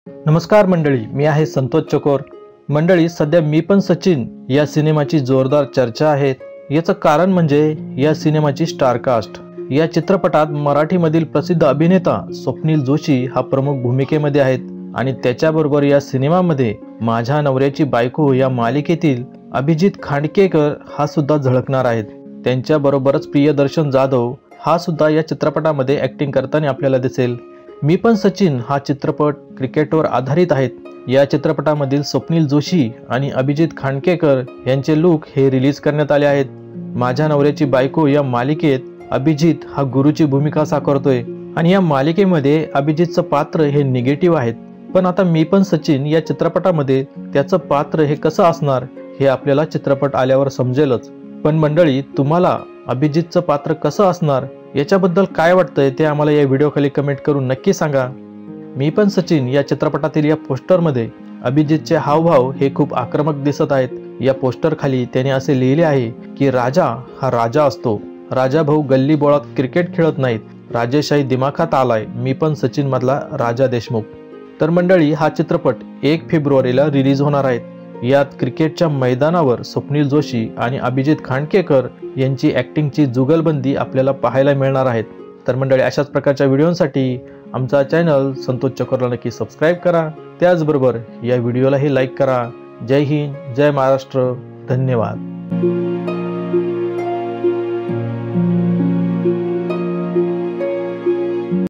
नमस्कार मंडळी, मी आहे संतोष चकोर। मंडळी, सध्या मी पण सचिन या सिनेमाची जोरदार चर्चा आहे। याचं कारण म्हणजे या सिनेमाची स्टारकास्ट। या चित्रपटात मराठीमधील प्रसिद्ध अभिनेता स्वप्नील जोशी हा प्रमुख भूमिकेमध्ये आहेत आणि त्याच्याबरोबर या सिनेमामध्ये माझ्या नवऱ्याची बायको या मालिकेतील अभिजित खांडकेकर हा सुद्धा झळकणार आहेत। त्यांच्याबरोबरच प्रियदर्शन जाधव हा सुद्धा या चित्रपटामध्ये ॲक्टिंग करताना आपल्याला दिसेल। मी पण सचिन हा चित्रपट क्रिकेटवर आधारित आहे। या चित्रपटामधील स्वप्नील जोशी आणि अभिजित खांडकेकर यांचे लुक हे रिलीज करण्यात आले आहेत। माझ्या नवऱ्याची बायको या मालिकेत अभिजित हा गुरुची भूमिका साकारतोय आणि या मालिकेमध्ये अभिजितचं पात्र हे निगेटिव्ह आहे। पण आता मी पण सचिन या चित्रपटामध्ये त्याचं पात्र हे कसं असणार हे आपल्याला चित्रपट आल्यावर समजेलच। पण मंडळी, तुम्हाला अभिजितचं पात्र कसं असणार याच्याबद्दल काय वाटतंय ते आम्हाला या व्हिडिओ खाली कमेंट करून नक्की सांगा। मी पण सचिन या चित्रपटातील या पोस्टरमध्ये अभिजितचे हावभाव हे खूप आक्रमक दिसत आहेत। या पोस्टर खाली त्याने असे लिहिले आहे की राजा हा राजा असतो, राजा भाऊ गल्ली बोळात क्रिकेट खेळत नाहीत, राजेशाही दिमाखात आलाय, मी पण सचिन मधला राजा देशमुख। तर मंडळी, हा चित्रपट 1 फेब्रुवारीला रिलीज होणार आहे। यात क्रिकेटच्या मैदानावर स्वप्नील जोशी आणि अभिजित खांडकेकर यांची ॲक्टिंगची जुगलबंदी आपल्याला पाहायला मिळणार आहे। तर मंडळी, अशाच प्रकारच्या व्हिडिओसाठी आमचा चॅनल संतोष चकोरला नक्की सबस्क्राईब करा। त्याचबरोबर या व्हिडिओलाही लाईक करा। जय हिंद, जय महाराष्ट्र, धन्यवाद।